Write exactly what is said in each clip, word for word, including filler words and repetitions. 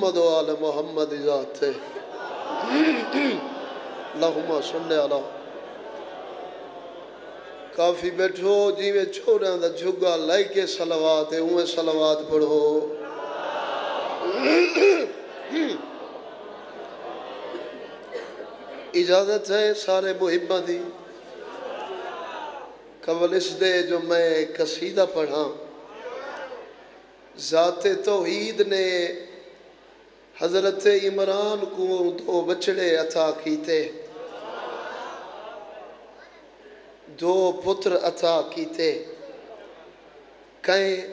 محمد و آل محمد ذات اللہم صلی علی کافی بیٹھو جی میں چھوڑاں دا جھگا لائی کے صلوات ہے اوہ صلوات پڑھو اجازت ہے سارے محبہ دی قبل اس دے جو میں قصیدہ پڑھا ذات توحید نے حضرت عمران کو دو بچڑے عطا کیتے دو پتر عطا کیتے کہیں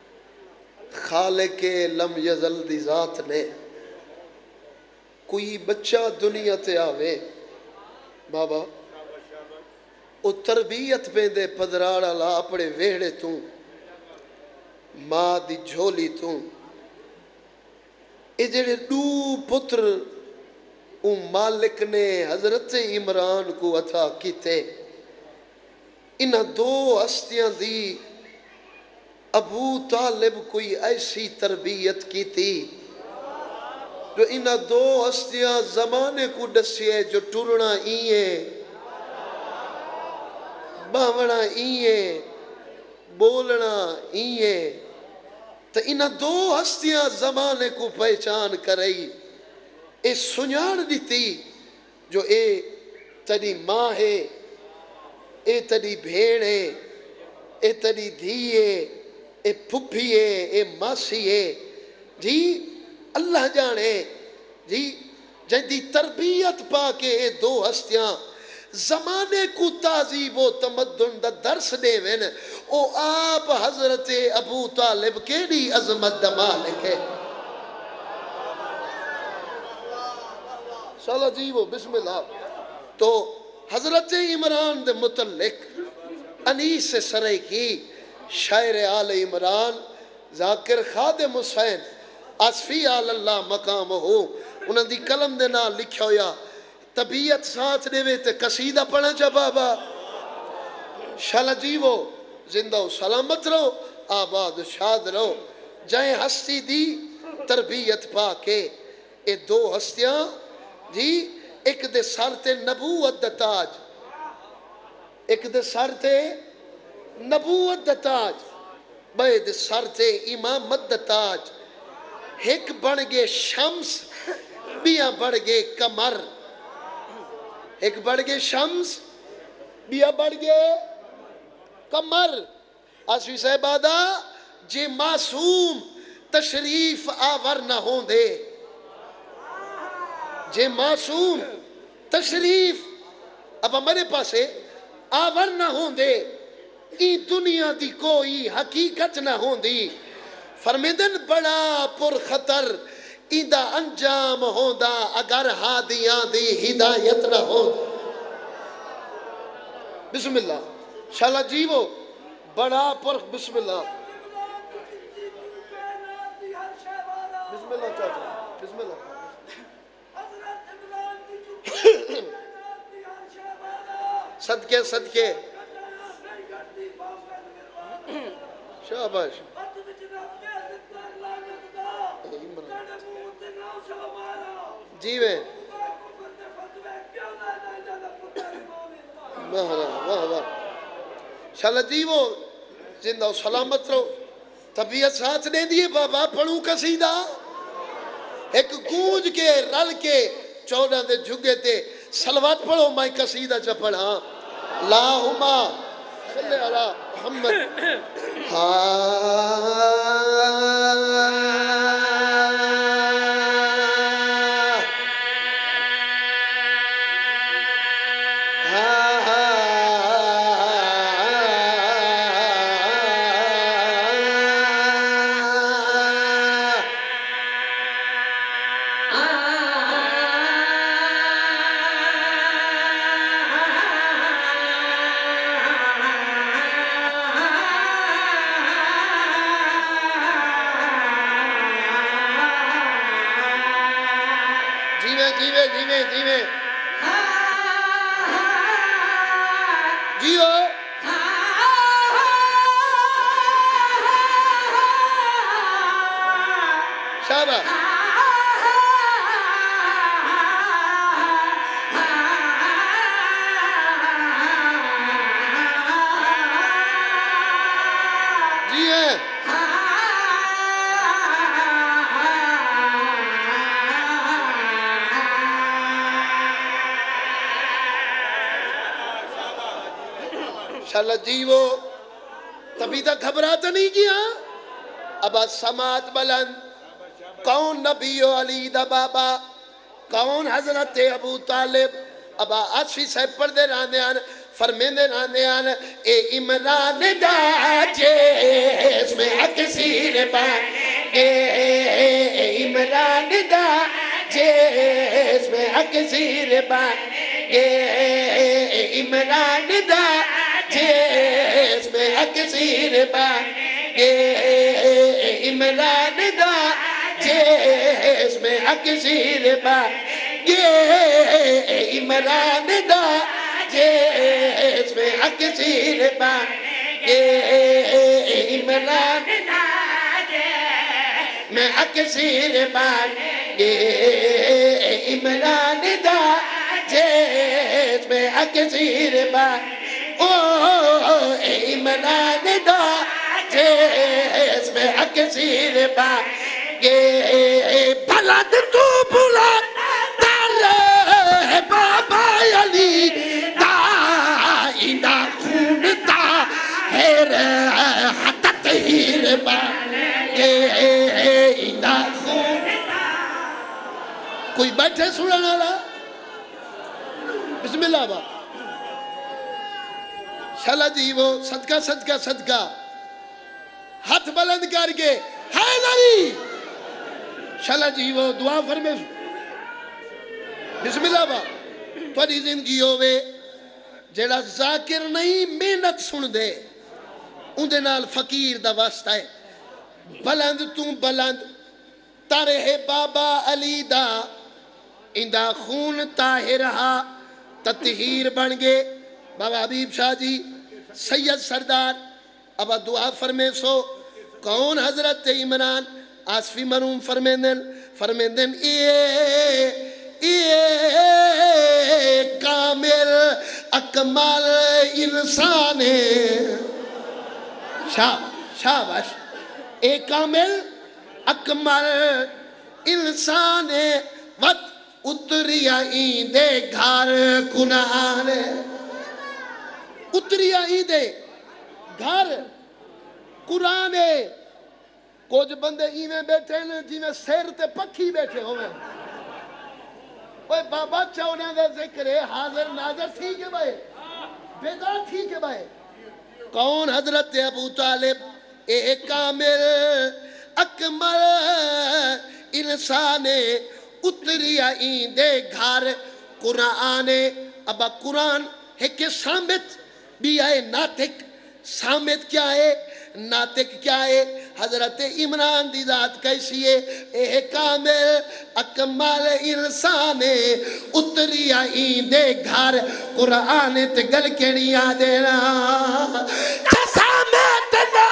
خالق لم یزل دی ذات نے کوئی بچہ دنیا تے آوے بابا او تربیت پہ دے پدراڑا لا اپنے ویڑے توں ماں دی جھولی توں اے جڑے دو پتر او مالک نے حضرت عمران کو عطا کیتے انہاں دو ہستیاں دی ابو طالب کوئی ایسی تربیت کی تھی جو انہاں دو ہستیاں زمانے کو ڈسیے جو ٹرنا ایئے باوڑا ایئے بولنا ایئے تو انہاں دو ہستیاں زمانے کو پہچان کرئی اے سنیان دیتی جو اے تری ماں ہے اے تری بھیڑ ہے اے تری دھی ہے اے پھپھی ہے اے ماسی ہے جی اللہ جانے جی جہدی تربیت پا کے اے دو ہستیاں زمانے کو تعذیب و تمدن دا درس دے وین او آپ حضرت ابو طالب کیڑی عظمت دا مالک ہے شاءاللہ جی وہ بسم اللہ تو حضرت عمران دے متعلق انیس سے سرے کی شاعر آل عمران ذاکر خادم حسین آصفی آل اللہ مقام ہو انہوں دی کلم دے نال لکھا ہویا طبیعت ساتھ دے وے تے قصیدہ پڑھا جا بابا شالا جیو زندہ و سلامت رہو آباد و شاد رہو جائیں ہستی دی تربیت پا کے اے دو ہستیاں جی ایک دے سر تے نبوت دا تاج ایک دے سر تے نبوت دا تاج بے دے سر تے امامت دا تاج ایک بڑھ گے شمس بیاں بڑھ گے کمر ایک بڑھ گے شمس بیاں بڑھ گے کمر آسوی صاحبادہ جے معصوم تشریف آور نہ ہوں دے جے معصوم تشریف اب ہمارے پاسے آور نہ ہوں دے ای دنیا دی کوئی حقیقت نہ ہوں دی فرمیدن بڑا پر خطر ایدہ انجام ہوندا اگر ہادیاں دی ہدایت نہ ہوں بسم اللہ شالا جیو بڑا پر بسم اللہ بسم اللہ چاہتا بسم اللہ صدقے صدقے شاباش جیوے شالا جیو زندہ و سلامت رہو طبیعت ساتھ دے دیئے بابا پڑھوں قصیدہ ایک گونج کے رل کے چودہ دے جھگے تے سلوات پڑھو میں قصیدہ چا پڑھا اللہم صلی اللہ محمد شاباش شالا جیو تبھی تک گھبراتا نہیں کیا ابا سماعت بلند کون نبی علی دا بابا کون حضرت ابو طالب ابا آسفی صاحب پڑھ دے رانے آن فرمیندے رانے آن اے عمران دا جیس میں اکسیر بانگے اے عمران دا جیس میں اکسیر بانگے اے عمران دا جیس میں اکسیر بانگے اے عمران دا جیس میں اکسیر بانگے اے عمران دا جیس میں اکسیر بانگے اے عمران دا جیس میں اکسیر بانگے اے عمران دا جیس میں اکسیر بانگے اے عمران دا جیس میں اکسیر بانگے بلد تو بلد تارے بابا علی دائنا خون تاہر حتت ہیر بانگے اینا خون کوئی بیٹھے سننا رہا بسم اللہ با شالا جی وہ صدقہ صدقہ صدقہ ہاتھ بلند کر کے حیدری شالا جی وہ دعا فرمے بسم اللہ با تھوڑی زندگی ہوئے جیڑا ذاکر نہیں محنت سن دے اندے نال فقیر دا واسطہ ہے بلند تو بلند تارے بابا علی دا اندہ خون طاہرہا تطہیر بن گے بابا حبیب شاہ جی سید سردار ابا دعا فرمے سو کون حضرت عمران آسفی مرحوم فرمیندن فرمیندن اے اے کامل اکمل انسان شاباش شاباش اے کامل اکمل انسان وقت اتریا ایندے گھر کنان اتریا ایندے گھر قرآن کچھ بندے ایویں بیٹھے ہیں جی میں سیر تے پکھی بیٹھے ہوئے اوہ بابا چاونے دے ذکر حاضر ناظر تھی کہ بھائی بیدار تھی کہ بھائی کون حضرت ابو طالب اے کامل اکمل انسان اتریا ایندے گھر قرآن ابا قرآن ہے کہ سامت بھی آئے ناتک سامت کیا ہے ناتک کیا ہے حضرت عمران دی ذات کیسی ہے اے کامل اکمل انسان اتریا ایندے گھر قرآن تے گل کیڑی آدینا سامت نہ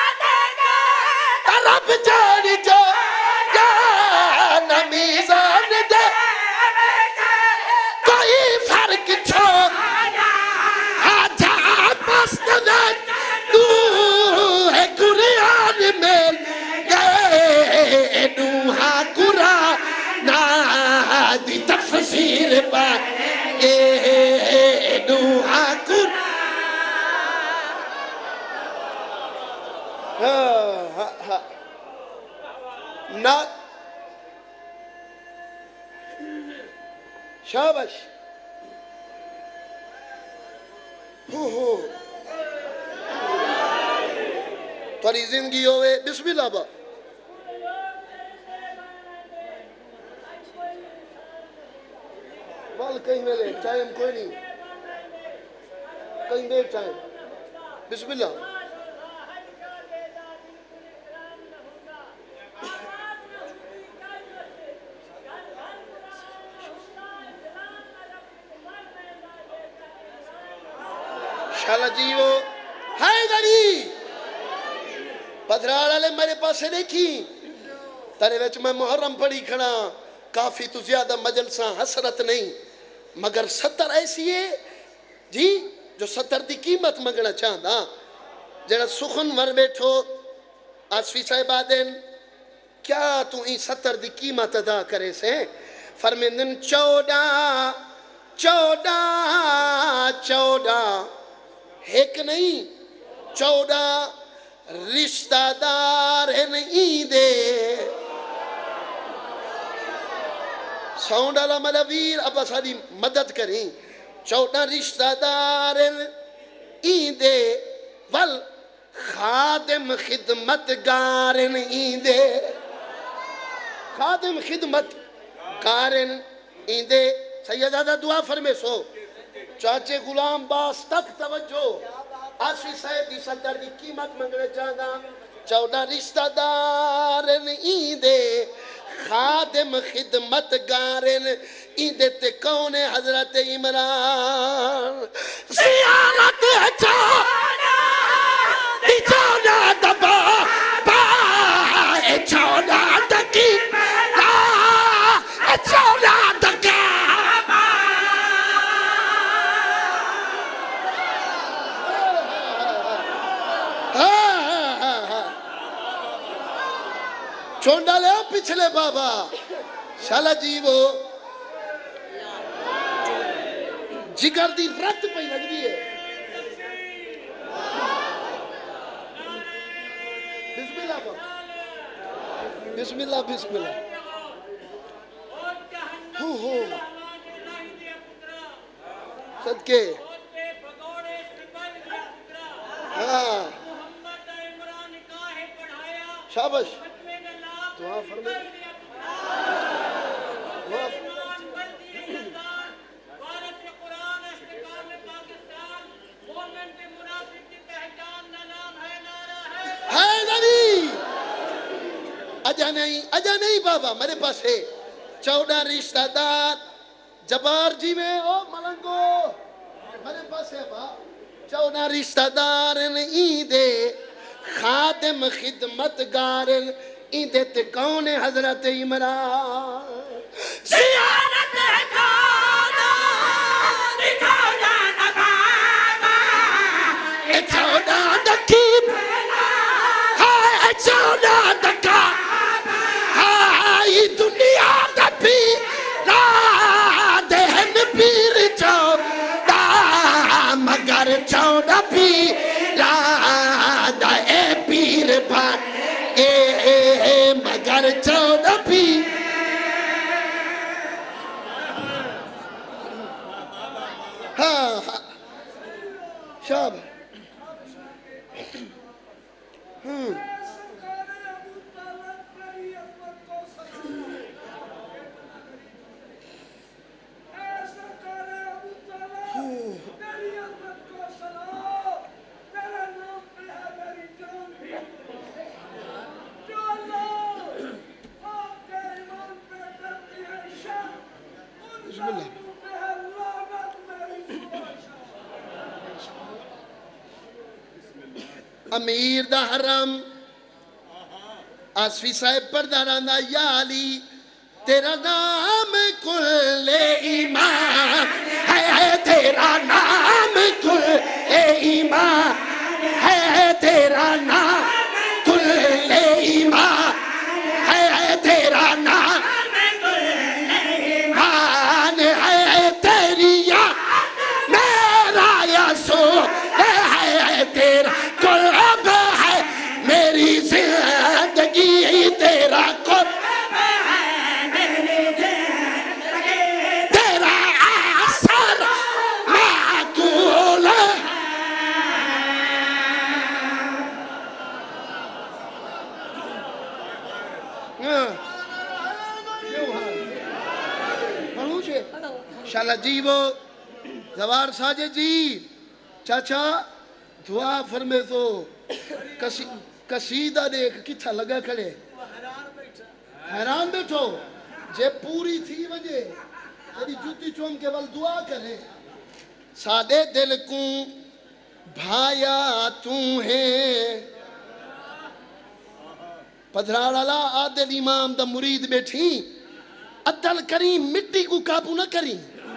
رب جانی جو جانا میزان دے کوئی فرق چھوڑ آجات مستدد تو ہے قرآن میں گئے نوحا قرآن دی تفسیر پر اے نوحا قرآن نا شابش ہو ہو تھوڑی زندگی ہوئے بسم اللہ با بال کہیں میں لے ٹائم کوئی نہیں کہیں دیر ٹائم بسم اللہ شالا جی وہ حیدری پدھرال علیہ میرے پاسے دیکھی تارے ویچ میں محرم پڑی کھڑا کافی تو زیادہ مجلساں حسرت نہیں مگر ستر ایسی ہے جی جو ستر دی قیمت مگنا چاہتا جڑا سخن ور بیٹھو آسفی صاحب آدین کیا تو این ستر دی قیمت ادا کرے سے فرمیندن چودہ چودہ چودہ ایک نہیں چودہ رشتہ دار ہیں دے ساؤنڈ والا ملویر اب ساری مدد کریں چودہ رشتہ دار ہیں دے ول خادم خدمت گارن ایندے خادم خدمت گارن ایندے سیدادہ دعا فرمے سو چاچے غلام باس تک توجہ آسی صاحب دی صدر دی قیمت منگنے چاہتا چودہ رشتہ دارن ایندے خادم خدمت گارن ایندے تے کون حضرت عمران زیارت چاہنا چودہ دبا با چودہ دکی چودہ دکا چونڈا لے پچھلے بابا شالا جی وہ جگر دی رت پہ لگ دی ہے بسم اللہ بسم اللہ ہو ہو صدقے ہاں شابش دعا فرمائے دعا ہے نبی اجا نہیں اجا نہیں بابا میرے پاس ہے چودہ رشتہ دار جبار جی میں او ملنگو میرے پاس ہے با چودہ رشتہ دار ایندے خادم خدمت گارن ایندے تے کون حضرت عمران زیارت چودہ چودہ نبابا چودہ دکیب ہائے چودہ دکا ہائی دنیا دا پیرا دہن پیر چودہ مگر چودہ پیرا دا اے پیر بھان اے اے اے مگر چودہ پیر ہاں ہاں شاب ہوں امیر دا حرم آسفی صاحب پر دارانا یا علی تیرا نام کل ایمان ہے ہے تیرا نام کل ایمان ہے ہے تیرا نام کل ایمان ہے ہے تیرا نام کل ایمان ہے تیری یا میرا یسو ہے تیرا قرب ہے میری زندگی تیرا قرب ہے میری زندگی تیرا اثر معقول شالا جی وہ زوار ساجے جی چاچا دعا فرمے تو قصیدہ دیکھ کتھا لگا کھڑے حیران بیٹھو جے پوری تھی وجہ تیری جوتی چوم کے ول دعا کرے سادے دل کو بھایا تو ہے پدھراڑالا عادل امام دا مرید بیٹھی عدل کریم مٹی کو قابو نہ کریں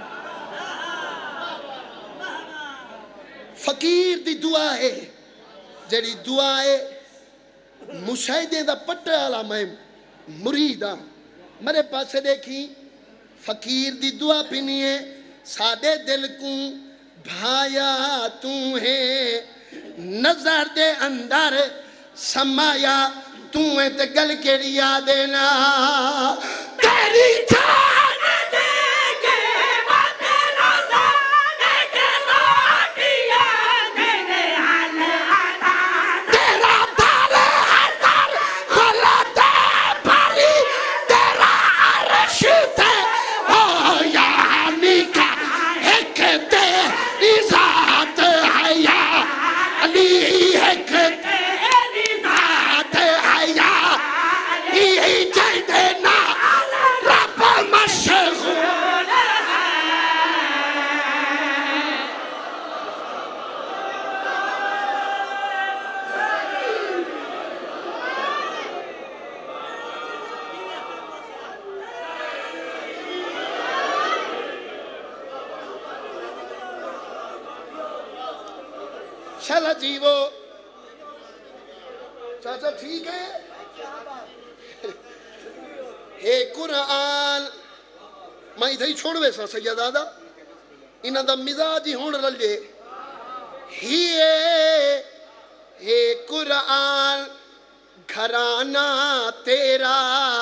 فقیر دی دعا ہے جڑی دعا ہے مشاہدے دا پٹے والا میں مریدہ میرے پاس دیکھی فقیر دی دعا پینی ہے سادے دل کو بھایا تو ہے نظر دے اندر سمایا تو ہے تے گل کیڑیا دینا تیری جان دے کے ماتے روزہ دے کے روٹیاں میرے حال آتا تیرا دار ہے در خلد بھری تیرا عرش تے ہو یعنی کا ایک تیری ذات ہے یا علی ایک تیری ذات ہے یا علی جیدنا رب مشغول ہے چلا جیو چاچا ٹھیک ہے اے قرآن میں ادھر ہی چھوڑ ویسا سید آدھا انہاں دا مزاج ہی ہون رلے ہی اے اے قرآن گھرانہ تیرا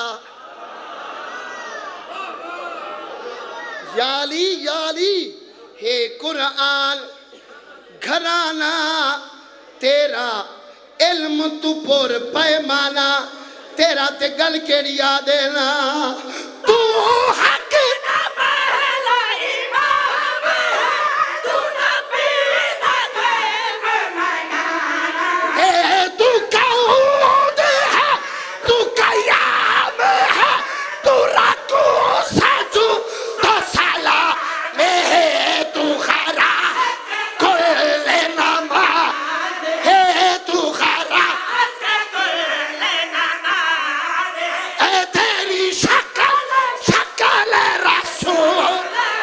یالی یالی اے قرآن گھرانہ تیرا علم تو پر پیمانہ تیرا تے گل کیڑیا دینا تو حق نہ پہلا امام ہے تو نبی نہ غیب منانا اے تو قعود ہے تو قیام ہے تو رکوع سجود تو سلام ہے تو خرا کل نماز ہے تو خرا کل نماز اے تیری شکل شکل رسول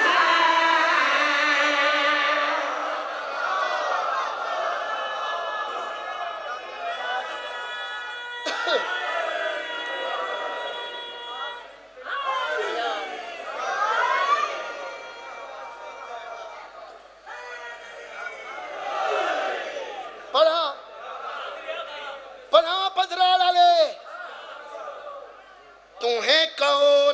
پڑھا پڑھا پدرا لالے تو ہے کون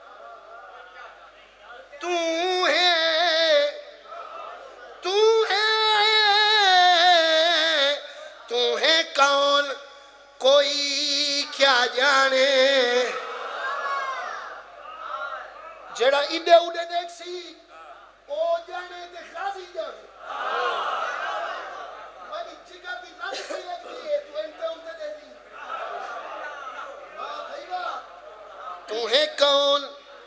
تو ہے تو ہے تو ہے کون کوئی کیا جانے جڑا اڈے اڈے دیکھ سی او جانے تے خاصی جانے مانی چکر دی رات سے لگتی ہے تو انتے انتے دے دی واہ بھائی واہ تو ہے کون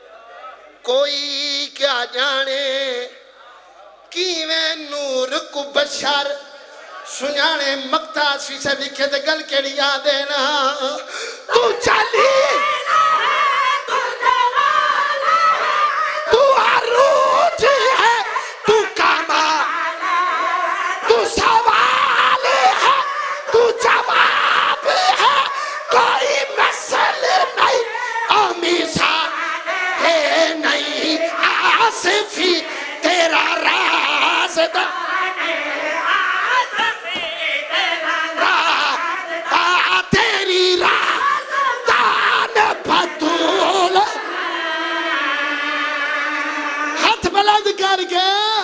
کوئی کیا جانے کیویں نور کو بشر سنانے مقتا سی سے لکھے دے گل کیڑیا دینا تو چلی تو جلال ہے تو عروج ہے تو کمال تو سوال ہے تو جواب ہے کوئی مثل نہیں امیزان ہے نہیں آصفی تیرا رازدان تیری رازدان بطول ہاتھ بلند کر کے